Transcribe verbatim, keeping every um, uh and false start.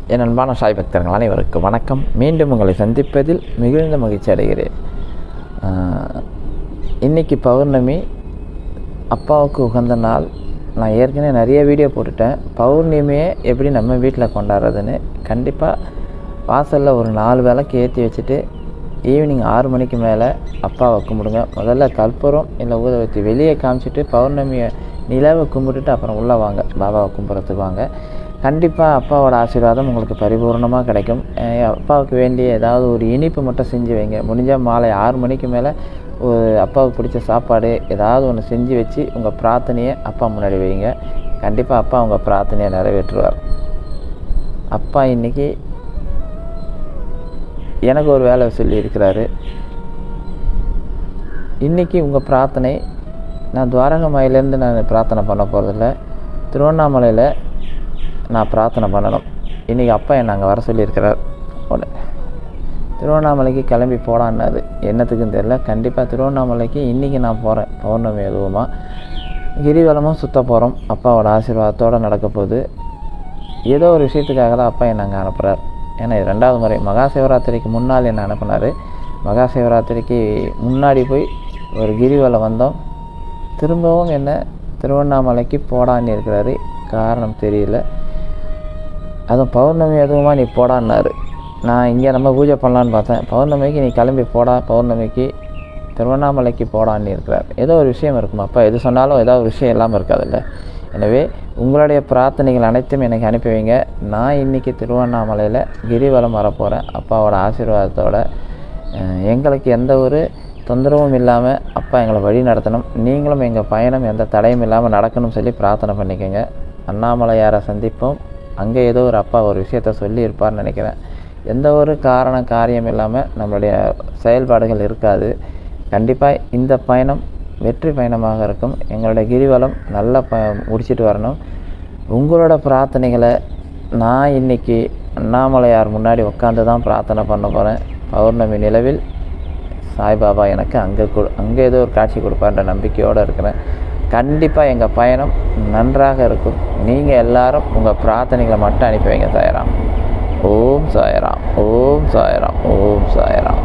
என் அன்பான சாய் பக்தர்கள் அனைவருக்கும் வணக்கம். மீண்டும் உங்களை சந்திப்பதில் மிகுந்த மகிழ்ச்சி அடைகிறேன். இன்றைக்கி பௌர்ணமி, அப்பாவுக்கு உகந்த நாள். நான் ஏற்கனவே நிறைய வீடியோ போட்டுட்டேன். பௌர்ணமியை எப்படி நம்ம வீட்டில் கொண்டாடுறதுன்னு. கண்டிப்பாக வாசலில் ஒரு நாலு விளக்கு ஏற்றி வச்சுட்டு ஈவினிங் ஆறு மணிக்கு மேலே அப்பாவை கும்பிடுங்க. முதல்ல கற்பூரம் இல்லை ஊத வச்சு வெளியே காமிச்சிட்டு பௌர்ணமியை நிலவை கும்பிட்டுட்டு அப்புறம் உள்ளே வாங்க, பாபாவை கும்பிட்றதுக்கு வாங்க. கண்டிப்பாக அப்பாவோட ஆசீர்வாதம் உங்களுக்கு பரிபூர்ணமாக கிடைக்கும். அப்பாவுக்கு வேண்டிய ஏதாவது ஒரு இனிப்பு மட்டும் செஞ்சு வைங்க. முடிஞ்சால் மாலை ஆறு மணிக்கு மேலே ஒரு அப்பாவுக்கு பிடிச்ச சாப்பாடு ஏதாவது ஒன்று செஞ்சு வச்சு உங்கள் பிரார்த்தனையை அப்பா முன்னாடி வைங்க. கண்டிப்பாக அப்பா உங்கள் பிரார்த்தனையை நிறைவேற்றுவார். அப்பா இன்றைக்கி எனக்கு ஒரு வேலை சொல்லியிருக்கிறாரு. இன்றைக்கி உங்கள் பிரார்த்தனை, நான் துவாரகமாயிலேருந்து நான் பிரார்த்தனை பண்ண போகிறதில்ல, திருவண்ணாமலையில் நான் பிரார்த்தனை பண்ணணும். இன்றைக்கி அப்பா என்னை அங்கே வர சொல்லியிருக்கிறார். ஒன்று திருவண்ணாமலைக்கு கிளம்பி போடான்னாரு. என்னத்துக்குன்னு தெரியல. கண்டிப்பாக திருவண்ணாமலைக்கு இன்றைக்கி நான் போகிறேன். பௌர்ணமி எதுவுமா கிரிவலமும் சுற்ற போகிறோம். அப்பாவோட ஆசீர்வாதத்தோடு நடக்க போகுது. ஏதோ ஒரு விஷயத்துக்காக தான் அப்பா என்னை அங்கே அனுப்புகிறார். ஏன்னா இது ரெண்டாவது முறை. மகா சிவராத்திரிக்கு முன்னால் என்னை அனுப்புனார். மகா சிவராத்திரிக்கு முன்னாடி போய் ஒரு கிரிவலம் வந்தோம். திரும்பவும் என்ன திருவண்ணாமலைக்கு போடான்னு இருக்கிறாரு. காரணம் தெரியல. அதுவும் பௌர்ணமி எதுவுமா நீ போடான்னாரு. நான் இங்கே நம்ம பூஜை பண்ணலான்னு பார்த்தேன். பௌர்ணமிக்கு நீ கிளம்பி போடா, பௌர்ணமிக்கு திருவண்ணாமலைக்கு போடான்னு இருக்கிறார். ஏதோ ஒரு விஷயம் இருக்குமா? அப்பா எது சொன்னாலும் ஏதோ ஒரு விஷயம் இல்லாமல் இருக்காதுல்ல. எனவே உங்களுடைய பிரார்த்தனைகள் அனைத்தும் எனக்கு அனுப்பி வைங்க. நான் இன்றைக்கி திருவண்ணாமலையில் கிரிவலம் வரப்போகிறேன். அப்பாவோட ஆசீர்வாதத்தோடு எங்களுக்கு எந்த ஒரு தொந்தரவும் இல்லாமல் அப்பா எங்களை வழி நடத்தணும். நீங்களும் எங்கள் பயணம் எந்த தடையும் இல்லாமல் நடக்கணும்னு சொல்லி பிரார்த்தனை பண்ணிக்கோங்க. அண்ணாமலையாரை சந்திப்போம். அங்கே ஏதோ ஒரு அப்பா ஒரு விஷயத்த சொல்லியிருப்பார்னு நினைக்கிறேன். எந்த ஒரு காரண காரியம் இல்லாமல் நம்மளுடைய செயல்பாடுகள் இருக்காது. கண்டிப்பாக இந்த பயணம் வெற்றி பயணமாக இருக்கும். எங்களுடைய கிரிவலம் நல்லா ப முடிச்சுட்டு வரணும். உங்களோட பிரார்த்தனைகளை நான் இன்றைக்கி அண்ணாமலையார் முன்னாடி உட்காந்து தான் பிரார்த்தனை பண்ண போகிறேன். பௌர்ணமி நிலவில் சாய்பாபா எனக்கு அங்கே கொடு அங்கே ஏதோ ஒரு காட்சி கொடுப்பார்ன்ற நம்பிக்கையோடு இருக்கிறேன். கண்டிப்பாக எங்கள் பயணம் நன்றாக இருக்கும். நீங்கள் எல்லாரும் உங்கள் பிரார்த்தனைகளை மட்டும் அனுப்பி வைங்க. சாய்ராம். ஓம் சாய்ராம். ஓம் சாய்ராம். ஓம் சாய்ராம்.